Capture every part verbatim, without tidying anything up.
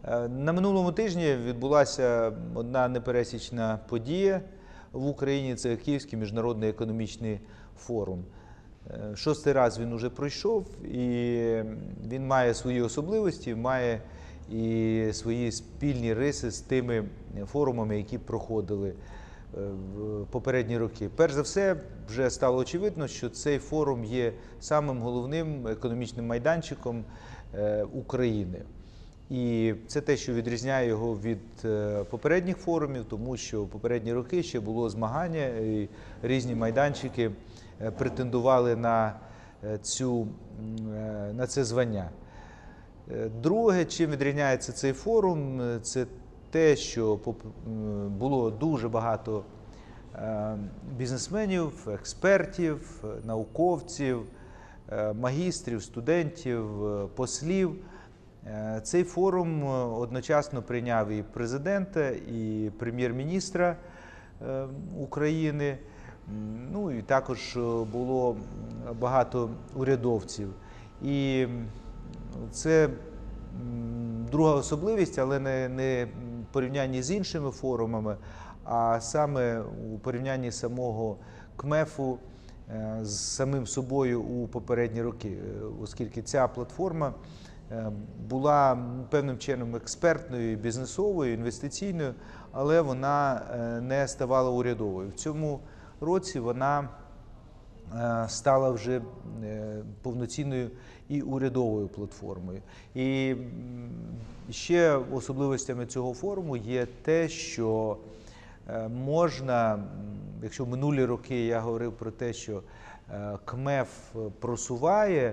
На минулому тижні відбулася одна непересічна подія в Україні – це Київський міжнародний економічний форум. Шостий раз він уже пройшов, і він має свої особливості, має і свої спільні риси з тими форумами, які проходили в попередні роки. Перш за все, вже стало очевидно, що цей форум є самим головним економічним майданчиком України. І це те, що відрізняє його від попередніх форумів, тому що в попередні роки ще було змагання, і різні майданчики претендували на, цю, на це звання. Друге, чим відрізняється цей форум, це те, що було дуже багато бізнесменів, експертів, науковців, магістрів, студентів, послів. Цей форум одночасно прийняв і президента, і прем'єр-міністра України, ну і також було багато урядовців. І це друга особливість, але не, не в порівнянні з іншими форумами, а саме у порівнянні самого КМЕФу з самим собою у попередні роки, оскільки ця платформа була певним чином експертною, бізнесовою, інвестиційною, але вона не ставала урядовою. В цьому році вона стала вже повноцінною і урядовою платформою. І ще особливостями цього форуму є те, що можна, якщо в минулі роки я говорив про те, що КМЕФ просуває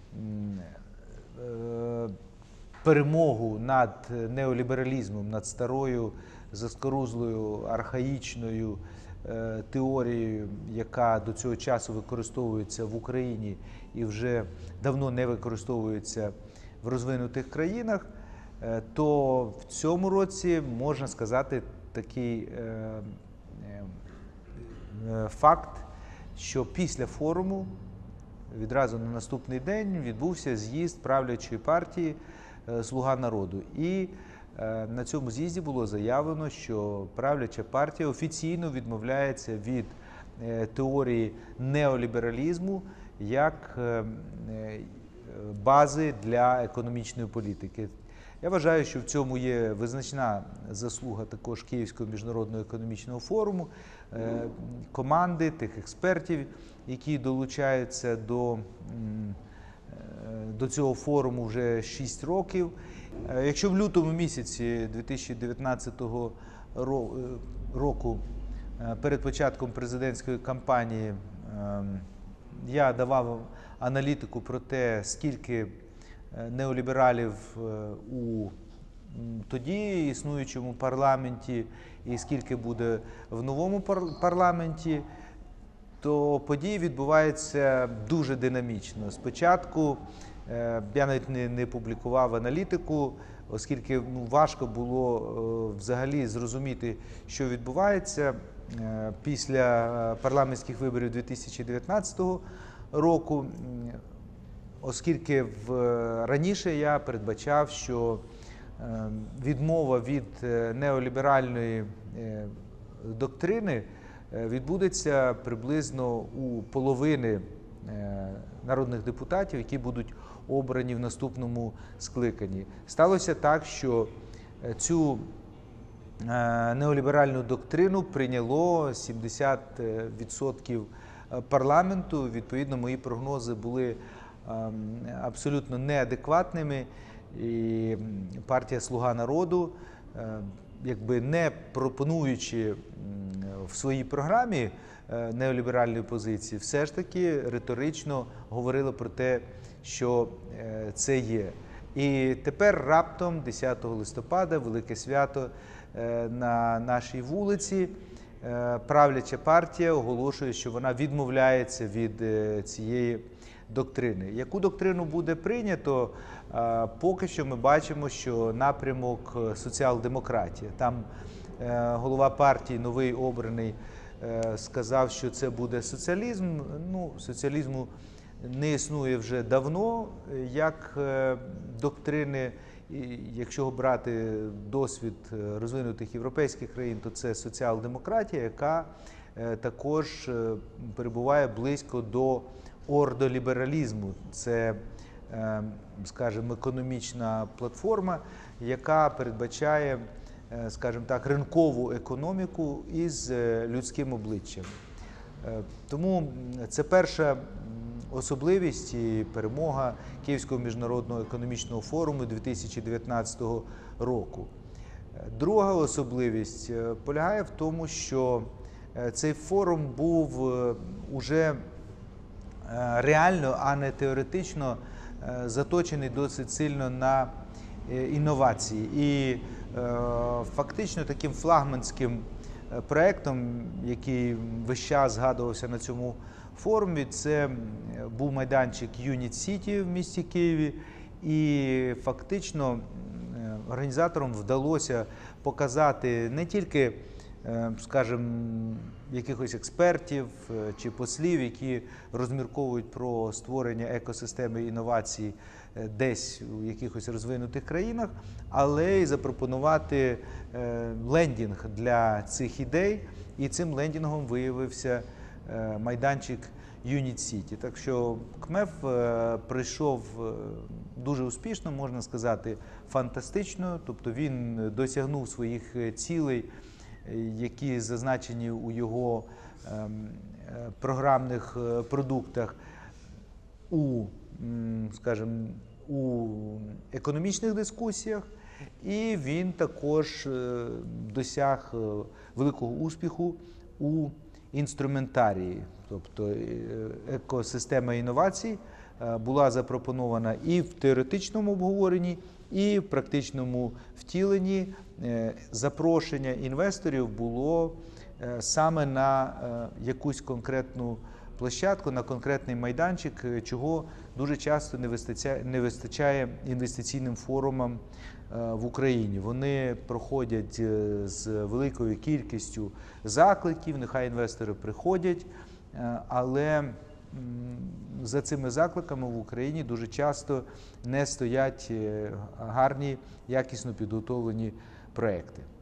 перемогу над неолібералізмом, над старою, заскорузлою, архаїчною теорією, яка до цього часу використовується в Україні і вже давно не використовується в розвинутих країнах, то в цьому році можна сказати такий факт, що після форуму відразу на наступний день відбувся з'їзд правлячої партії «Слуга народу». І на цьому з'їзді було заявлено, що правляча партія офіційно відмовляється від теорії неолібералізму як бази для економічної політики. Я вважаю, що в цьому є визначна заслуга також Київського міжнародного економічного форуму, команди тих експертів, які долучаються до, до цього форуму вже шість років. Якщо в лютому місяці дві тисячі дев'ятнадцятого року, перед початком президентської кампанії, я давав аналітику про те, скільки неолібералів у тоді існуючому парламенті і скільки буде в новому парламенті, то події відбуваються дуже динамічно. Спочатку я навіть не, не публікував аналітику, оскільки ну, важко було е, взагалі зрозуміти, що відбувається. Е, після парламентських виборів дві тисячі дев'ятнадцятого року, оскільки в, раніше я передбачав, що е, відмова від неоліберальної е, доктрини відбудеться приблизно у половини народних депутатів, які будуть обрані в наступному скликанні. Сталося так, що цю неоліберальну доктрину прийняло сімдесят відсотків парламенту. Відповідно, мої прогнози були абсолютно неадекватними, і партія «Слуга народу», якби не пропонуючи в своїй програмі неоліберальної позиції, все ж таки риторично говорила про те, що це є. І тепер раптом десятого листопада, велике свято на нашій вулиці, правляча партія оголошує, що вона відмовляється від цієї доктрини. Яку доктрину буде прийнято, поки що ми бачимо, що напрямок соціал-демократія. Там голова партії, новий обраний, сказав, що це буде соціалізм. Ну, соціалізму не існує вже давно, як доктрини, І якщо брати досвід розвинутих європейських країн, то це соціал-демократія, яка також перебуває близько до ордолібералізму. Це, скажімо, економічна платформа, яка передбачає, скажімо так, ринкову економіку із людським обличчям. Тому це перша особливість і перемога Київського міжнародного економічного форуму дві тисячі дев'ятнадцятого року. Друга особливість полягає в тому, що цей форум був уже реально, а не теоретично заточений досить сильно на інновації. І фактично таким флагманським проєктом, який весь час згадувався на цьому форумі, це був майданчик Юніт Сіті в місті Києві. І фактично організаторам вдалося показати не тільки, скажімо, якихось експертів чи послів, які розмірковують про створення екосистеми інновацій десь у якихось розвинутих країнах, але й запропонувати лендінг для цих ідей. І цим лендінгом виявився майданчик Юніт Сіті. Так що КМЕФ пройшов дуже успішно, можна сказати, фантастично. Тобто він досягнув своїх цілей, які зазначені у його програмних продуктах у, скажімо, у економічних дискусіях, і він також досяг великого успіху у інструментарії. Тобто екосистема інновацій була запропонована і в теоретичному обговоренні, і в практичному втіленні. Запрошення інвесторів було саме на якусь конкретну площадку, на конкретний майданчик, чого дуже часто не вистачає інвестиційним форумам в Україні. Вони проходять з великою кількістю закликів, нехай інвестори приходять, але за цими закликами в Україні дуже часто не стоять гарні, якісно підготовлені проекти.